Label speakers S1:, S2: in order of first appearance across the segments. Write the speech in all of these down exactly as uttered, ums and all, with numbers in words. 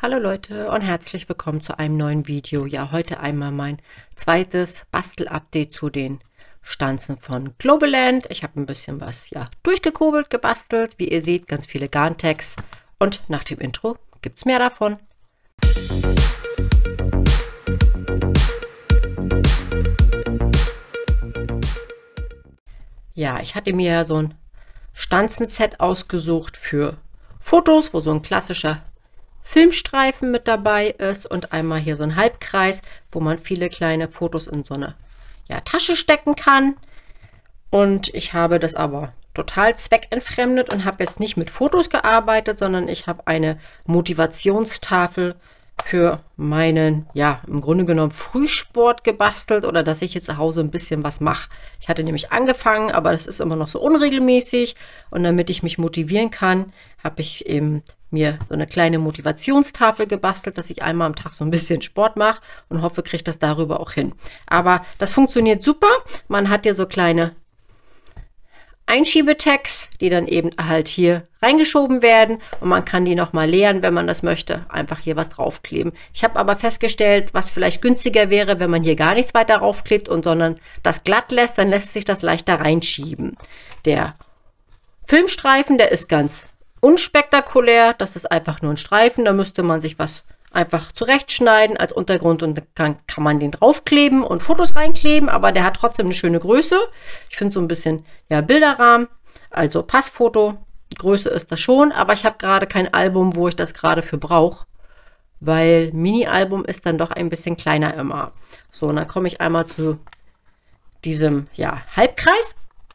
S1: Hallo Leute und herzlich willkommen zu einem neuen Video. Ja, heute einmal mein zweites Bastel-Update zu den Stanzen von Globaland. Ich habe ein bisschen was ja durchgekurbelt, gebastelt. Wie ihr seht, ganz viele Garn-Tags. Und nach dem Intro gibt es mehr davon. Ja, ich hatte mir ja so ein Stanzenset ausgesucht für Fotos, wo so ein klassischer Filmstreifen mit dabei ist und einmal hier so ein Halbkreis, wo man viele kleine Fotos in so eine ja, Tasche stecken kann. Und ich habe das aber total zweckentfremdet und habe jetzt nicht mit Fotos gearbeitet, sondern ich habe eine Motivationstafel für meinen, ja, im Grunde genommen Frühsport gebastelt oder dass ich jetzt zu Hause ein bisschen was mache. Ich hatte nämlich angefangen, aber das ist immer noch so unregelmäßig und damit ich mich motivieren kann, habe ich eben mir so eine kleine Motivationstafel gebastelt, dass ich einmal am Tag so ein bisschen Sport mache und hoffe, kriege das darüber auch hin. Aber das funktioniert super. Man hat hier so kleine Einschiebetags, die dann eben halt hier reingeschoben werden und man kann die nochmal leeren, wenn man das möchte, einfach hier was draufkleben. Ich habe aber festgestellt, was vielleicht günstiger wäre, wenn man hier gar nichts weiter draufklebt und sondern das glatt lässt, dann lässt sich das leichter reinschieben. Der Filmstreifen, der ist ganz unspektakulär, das ist einfach nur ein Streifen, da müsste man sich was einfach zurechtschneiden als Untergrund und dann kann man den draufkleben und Fotos reinkleben, aber der hat trotzdem eine schöne Größe. Ich finde so ein bisschen ja Bilderrahmen, also Passfoto, Größe ist das schon, aber ich habe gerade kein Album, wo ich das gerade für brauche, weil Mini-Album ist dann doch ein bisschen kleiner immer. So, und dann komme ich einmal zu diesem ja Halbkreis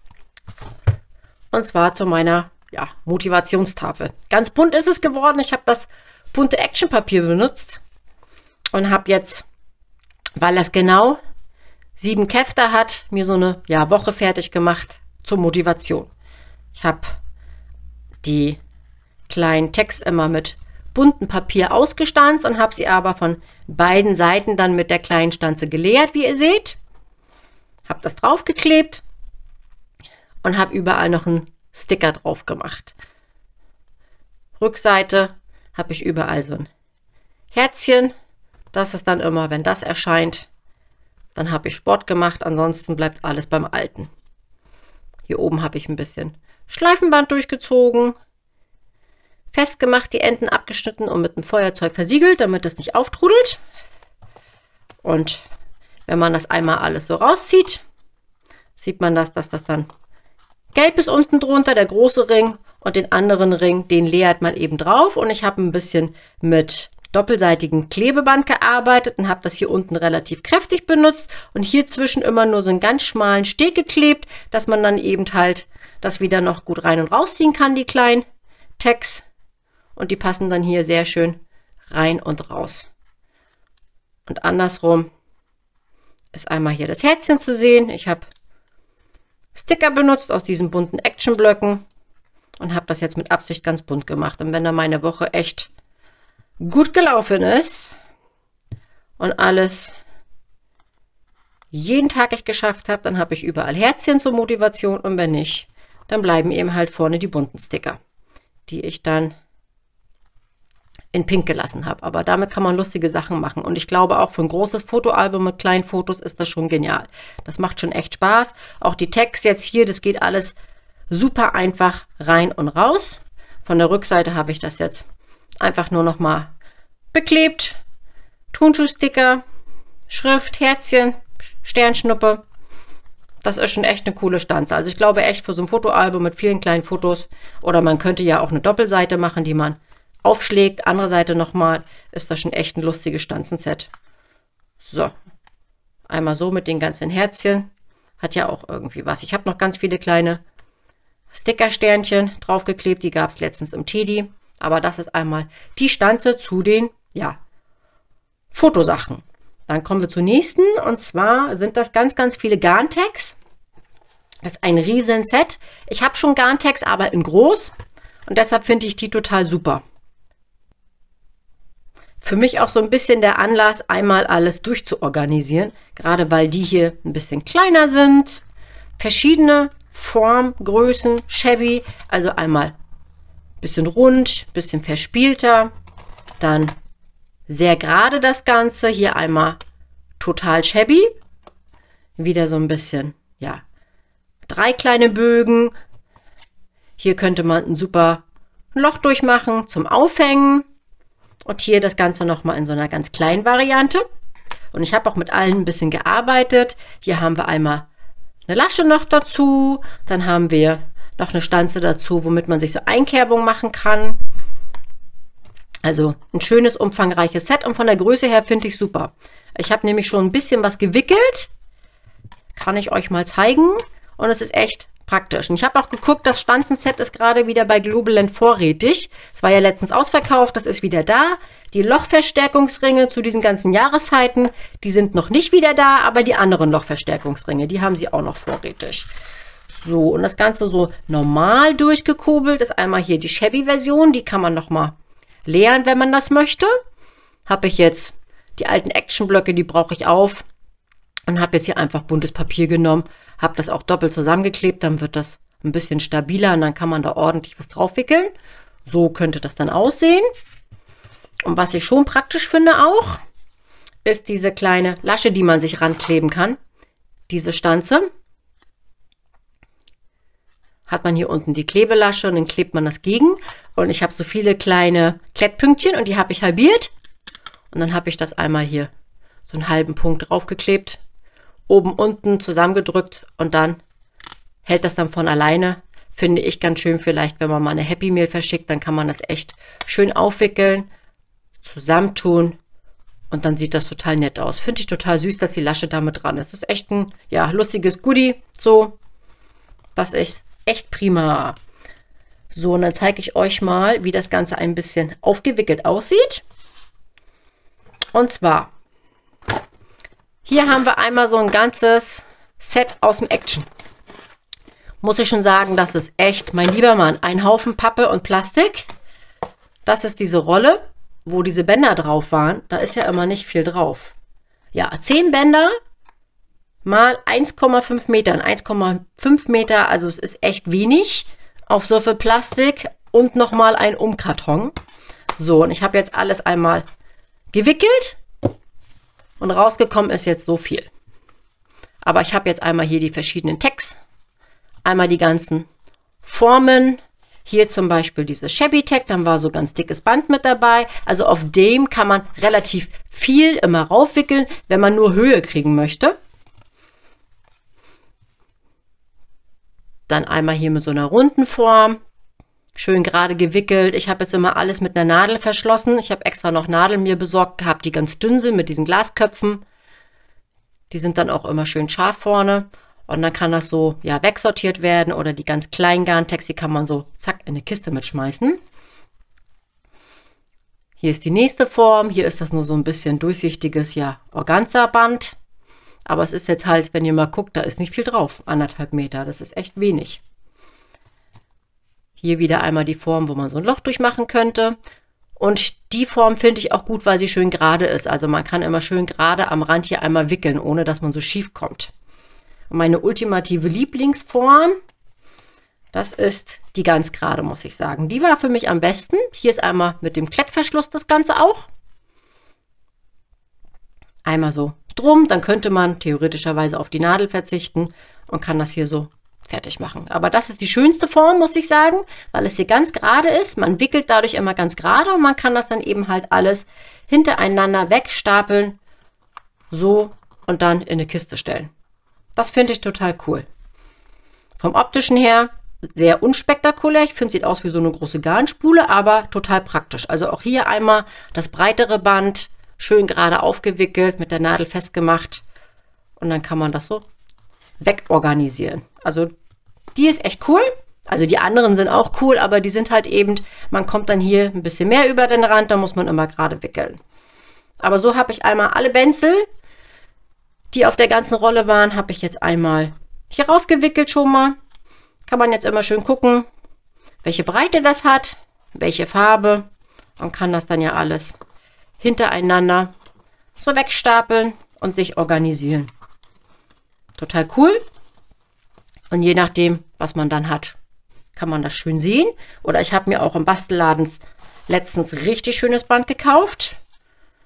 S1: und zwar zu meiner ja, Motivationstafel. Ganz bunt ist es geworden. Ich habe das bunte Actionpapier benutzt und habe jetzt, weil das genau sieben Käfte hat, mir so eine ja, Woche fertig gemacht zur Motivation. Ich habe die kleinen Tags immer mit buntem Papier ausgestanzt und habe sie aber von beiden Seiten dann mit der kleinen Stanze geleert, wie ihr seht. Habe das draufgeklebt und habe überall noch einen Sticker drauf gemacht. Rückseite habe ich überall so ein Herzchen. Das ist dann immer, wenn das erscheint, dann habe ich Sport gemacht. Ansonsten bleibt alles beim Alten. Hier oben habe ich ein bisschen Schleifenband durchgezogen, festgemacht, die Enden abgeschnitten und mit einem Feuerzeug versiegelt, damit das nicht auftrudelt. Und wenn man das einmal alles so rauszieht, sieht man das, dass das dann gelb ist unten drunter, der große Ring, und den anderen Ring, den leert man eben drauf. Und ich habe ein bisschen mit doppelseitigem Klebeband gearbeitet und habe das hier unten relativ kräftig benutzt und hier zwischen immer nur so einen ganz schmalen Steg geklebt, dass man dann eben halt das wieder noch gut rein und rausziehen kann, die kleinen Tags. Und die passen dann hier sehr schön rein und raus. Und andersrum ist einmal hier das Herzchen zu sehen. Ich habe Sticker benutzt aus diesen bunten Actionblöcken und habe das jetzt mit Absicht ganz bunt gemacht. Und wenn dann meine Woche echt gut gelaufen ist und alles jeden Tag ich geschafft habe, dann habe ich überall Herzchen zur Motivation und wenn nicht, dann bleiben eben halt vorne die bunten Sticker, die ich dann in Pink gelassen habe. Aber damit kann man lustige Sachen machen. Und ich glaube auch für ein großes Fotoalbum mit kleinen Fotos ist das schon genial. Das macht schon echt Spaß. Auch die Tags jetzt hier, das geht alles super einfach rein und raus. Von der Rückseite habe ich das jetzt einfach nur noch mal beklebt. Turnschuhsticker, Schrift, Herzchen, Sternschnuppe. Das ist schon echt eine coole Stanze. Also ich glaube echt für so ein Fotoalbum mit vielen kleinen Fotos. Oder man könnte ja auch eine Doppelseite machen, die man aufschlägt. Andere Seite nochmal, ist das schon echt ein lustiges Stanzenset. So, einmal so mit den ganzen Herzchen. Hat ja auch irgendwie was. Ich habe noch ganz viele kleine Stickersternchen draufgeklebt. Die gab es letztens im Teddy. Aber das ist einmal die Stanze zu den ja, Fotosachen. Dann kommen wir zur nächsten. Und zwar sind das ganz, ganz viele Garn-Tags. Das ist ein riesen Set. Ich habe schon Garn-Tags, aber in groß. Und deshalb finde ich die total super. Für mich auch so ein bisschen der Anlass, einmal alles durchzuorganisieren. Gerade weil die hier ein bisschen kleiner sind. Verschiedene Form, Größen, shabby, also einmal ein bisschen rund, ein bisschen verspielter, dann Sehr gerade das Ganze. Hier einmal total shabby. Wieder so ein bisschen, ja, drei kleine Bögen. Hier könnte man ein super Loch durchmachen zum Aufhängen. Und hier das Ganze nochmal in so einer ganz kleinen Variante. Und ich habe auch mit allen ein bisschen gearbeitet. Hier haben wir einmal eine Lasche noch dazu. Dann haben wir noch eine Stanze dazu, womit man sich so Einkerbung machen kann. Also ein schönes, umfangreiches Set. Und von der Größe her finde ich super. Ich habe nämlich schon ein bisschen was gewickelt. Kann ich euch mal zeigen. Und es ist echt praktisch. Und ich habe auch geguckt, das Stanzenset ist gerade wieder bei Globaland vorrätig. Es war ja letztens ausverkauft, das ist wieder da. Die Lochverstärkungsringe zu diesen ganzen Jahreszeiten, die sind noch nicht wieder da, aber die anderen Lochverstärkungsringe, die haben sie auch noch vorrätig. So, und das Ganze so normal durchgekurbelt ist einmal hier die Shabby-Version, die kann man nochmal leeren, wenn man das möchte. Habe ich jetzt die alten Actionblöcke, die brauche ich auf und habe jetzt hier einfach buntes Papier genommen. Habe das auch doppelt zusammengeklebt, dann wird das ein bisschen stabiler und dann kann man da ordentlich was drauf wickeln. So könnte das dann aussehen. Und was ich schon praktisch finde auch, ist diese kleine Lasche, die man sich rankleben kann. Diese Stanze. Hat man hier unten die Klebelasche und dann klebt man das gegen. Und ich habe so viele kleine Klettpünktchen und die habe ich halbiert. Und dann habe ich das einmal hier so einen halben Punkt draufgeklebt. Oben, unten zusammengedrückt und dann hält das dann von alleine. Finde ich ganz schön, vielleicht wenn man mal eine Happy Meal verschickt, dann kann man das echt schön aufwickeln, zusammentun und dann sieht das total nett aus. Finde ich total süß, dass die Lasche damit dran ist. Das ist echt ein, ja, lustiges Goodie. So, das ist echt prima. So, und dann zeige ich euch mal, wie das Ganze ein bisschen aufgewickelt aussieht. Und zwar hier haben wir einmal so ein ganzes Set aus dem Action. Muss ich schon sagen, das ist echt, mein lieber Mann, ein Haufen Pappe und Plastik. Das ist diese Rolle, wo diese Bänder drauf waren. Da ist ja immer nicht viel drauf. Ja, zehn Bänder mal eins Komma fünf Meter. eins Komma fünf Meter, also es ist echt wenig auf so viel Plastik und nochmal ein Umkarton. So, und ich habe jetzt alles einmal gewickelt. Und rausgekommen ist jetzt so viel. Aber ich habe jetzt einmal hier die verschiedenen Tags. Einmal die ganzen Formen. Hier zum Beispiel dieses Shabby Tag. Dann war so ganz dickes Band mit dabei. Also auf dem kann man relativ viel immer raufwickeln, wenn man nur Höhe kriegen möchte. Dann einmal hier mit so einer runden Form. Schön gerade gewickelt. Ich habe jetzt immer alles mit einer Nadel verschlossen. Ich habe extra noch Nadeln mir besorgt gehabt, die ganz dünn sind mit diesen Glasköpfen. Die sind dann auch immer schön scharf vorne. Und dann kann das so ja wegsortiert werden oder die ganz kleinen Garntex, die kann man so zack in eine Kiste mitschmeißen. Hier ist die nächste Form. Hier ist das nur so ein bisschen durchsichtiges ja Organza-Band. Aber es ist jetzt halt, wenn ihr mal guckt, da ist nicht viel drauf. Anderthalb Meter, das ist echt wenig. Hier wieder einmal die Form, wo man so ein Loch durchmachen könnte. Und die Form finde ich auch gut, weil sie schön gerade ist. Also man kann immer schön gerade am Rand hier einmal wickeln, ohne dass man so schief kommt. Und meine ultimative Lieblingsform, das ist die ganz gerade, muss ich sagen. Die war für mich am besten. Hier ist einmal mit dem Klettverschluss das Ganze auch. Einmal so drum, dann könnte man theoretischerweise auf die Nadel verzichten und kann das hier so fertig machen. Aber das ist die schönste Form, muss ich sagen, weil es hier ganz gerade ist. Man wickelt dadurch immer ganz gerade und man kann das dann eben halt alles hintereinander wegstapeln, so und dann in eine Kiste stellen. Das finde ich total cool. Vom optischen her sehr unspektakulär. Ich finde, es sieht aus wie so eine große Garnspule, aber total praktisch. Also auch hier einmal das breitere Band, schön gerade aufgewickelt, mit der Nadel festgemacht und dann kann man das so wegorganisieren. Also die ist echt cool. Also die anderen sind auch cool, aber die sind halt eben, man kommt dann hier ein bisschen mehr über den Rand, da muss man immer gerade wickeln. Aber so habe ich einmal alle Benzel, die auf der ganzen Rolle waren, habe ich jetzt einmal hier rauf gewickelt schon mal. Kann man jetzt immer schön gucken, welche Breite das hat, welche Farbe und kann das dann ja alles hintereinander so wegstapeln und sich organisieren. Total cool. Und je nachdem, was man dann hat, kann man das schön sehen. Oder ich habe mir auch im Bastelladen letztens richtig schönes Band gekauft.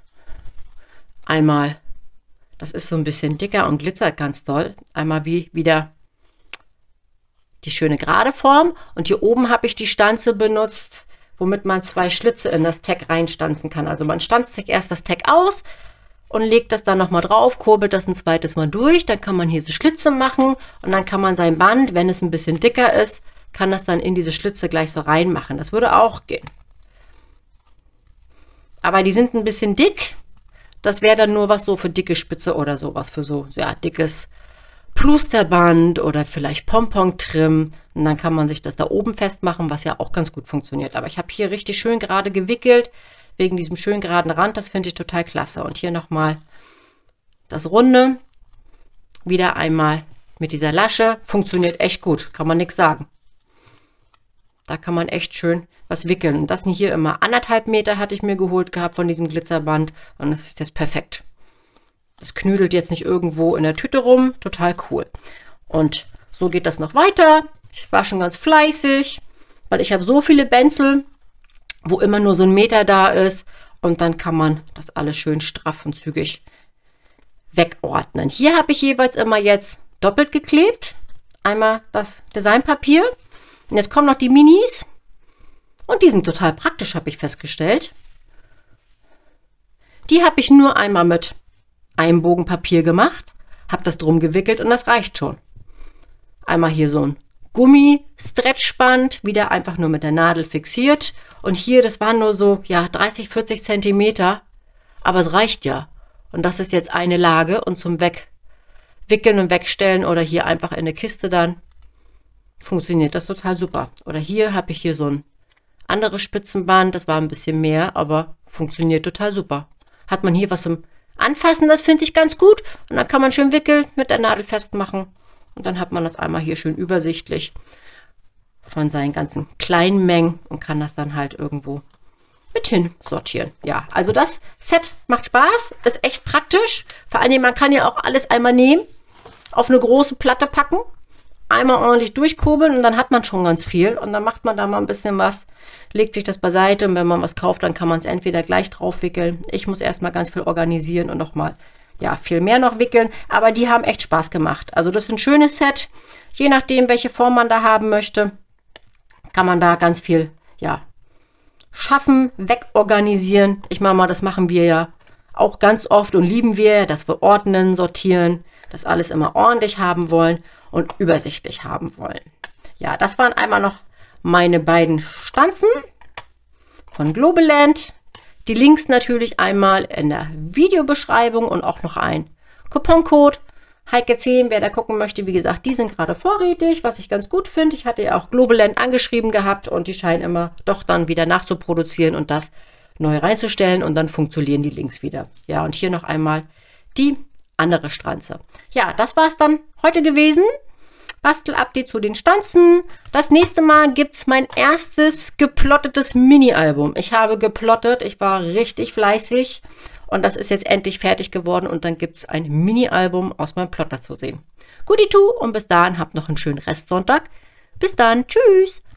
S1: einmal, das ist so ein bisschen dicker und glitzert ganz doll, einmal wie wieder die schöne gerade Form. Und hier oben habe ich die Stanze benutzt, womit man zwei Schlitze in das Tack reinstanzen kann. Also man stanzt sich erst das Tack aus und legt das dann nochmal drauf, kurbelt das ein zweites Mal durch. Dann kann man hier so Schlitze machen und dann kann man sein Band, wenn es ein bisschen dicker ist, kann das dann in diese Schlitze gleich so reinmachen. Das würde auch gehen. Aber die sind ein bisschen dick. Das wäre dann nur was so für dicke Spitze oder sowas, für so ja, dickes Plusterband oder vielleicht Pompon-Trim. Und dann kann man sich das da oben festmachen, was ja auch ganz gut funktioniert. Aber ich habe hier richtig schön gerade gewickelt, wegen diesem schön geraden Rand. Das finde ich total klasse. Und hier nochmal das Runde. Wieder einmal mit dieser Lasche. Funktioniert echt gut, kann man nichts sagen. Da kann man echt schön was wickeln. Und das hier immer anderthalb Meter hatte ich mir geholt gehabt von diesem Glitzerband. Und das ist jetzt perfekt. Das knüdelt jetzt nicht irgendwo in der Tüte rum. Total cool. Und so geht das noch weiter. Ich war schon ganz fleißig, weil ich habe so viele Benzel, wo immer nur so ein Meter da ist. Und dann kann man das alles schön straff und zügig wegordnen. Hier habe ich jeweils immer jetzt doppelt geklebt. Einmal das Designpapier. Und jetzt kommen noch die Minis. Und die sind total praktisch, habe ich festgestellt. Die habe ich nur einmal mit einem Bogen Papier gemacht, habe das drum gewickelt und das reicht schon. Einmal hier so ein Gummi-Stretchband, wieder einfach nur mit der Nadel fixiert. Und hier, das waren nur so, ja, dreißig, vierzig Zentimeter, aber es reicht ja. Und das ist jetzt eine Lage und zum Wegwickeln und Wegstellen oder hier einfach in eine Kiste dann funktioniert das total super. Oder hier habe ich hier so ein anderes Spitzenband, das war ein bisschen mehr, aber funktioniert total super. Hat man hier was zum Anfassen, das finde ich ganz gut. Und dann kann man schön wickeln, mit der Nadel festmachen. Und dann hat man das einmal hier schön übersichtlich von seinen ganzen kleinen Mengen und kann das dann halt irgendwo mit hin sortieren. Ja, also das Set macht Spaß, ist echt praktisch. Vor allem, man kann ja auch alles einmal nehmen, auf eine große Platte packen, einmal ordentlich durchkurbeln und dann hat man schon ganz viel. Und dann macht man da mal ein bisschen was, legt sich das beiseite und wenn man was kauft, dann kann man es entweder gleich drauf wickeln. Ich muss erstmal ganz viel organisieren und nochmal, ja, viel mehr noch wickeln. Aber die haben echt Spaß gemacht. Also das ist ein schönes Set. Je nachdem, welche Form man da haben möchte, kann man da ganz viel, ja, schaffen, wegorganisieren. Ich meine mal, das machen wir ja auch ganz oft und lieben wir, dass wir ordnen, sortieren, das alles immer ordentlich haben wollen und übersichtlich haben wollen. Ja, das waren einmal noch meine beiden Stanzen von Globaland. Die Links natürlich einmal in der Videobeschreibung und auch noch ein Couponcode. Heike zehn, wer da gucken möchte, wie gesagt, die sind gerade vorrätig, was ich ganz gut finde. Ich hatte ja auch Globaland angeschrieben gehabt und die scheinen immer doch dann wieder nachzuproduzieren und das neu reinzustellen und dann funktionieren die Links wieder. Ja, und hier noch einmal die andere Stanze. Ja, das war es dann heute gewesen. Bastel-Update zu den Stanzen. Das nächste Mal gibt es mein erstes geplottetes Mini-Album. Ich habe geplottet, ich war richtig fleißig und das ist jetzt endlich fertig geworden und dann gibt es ein Mini-Album aus meinem Plotter zu sehen. Goodie-Two und bis dahin habt noch einen schönen Restsonntag. Bis dann, tschüss!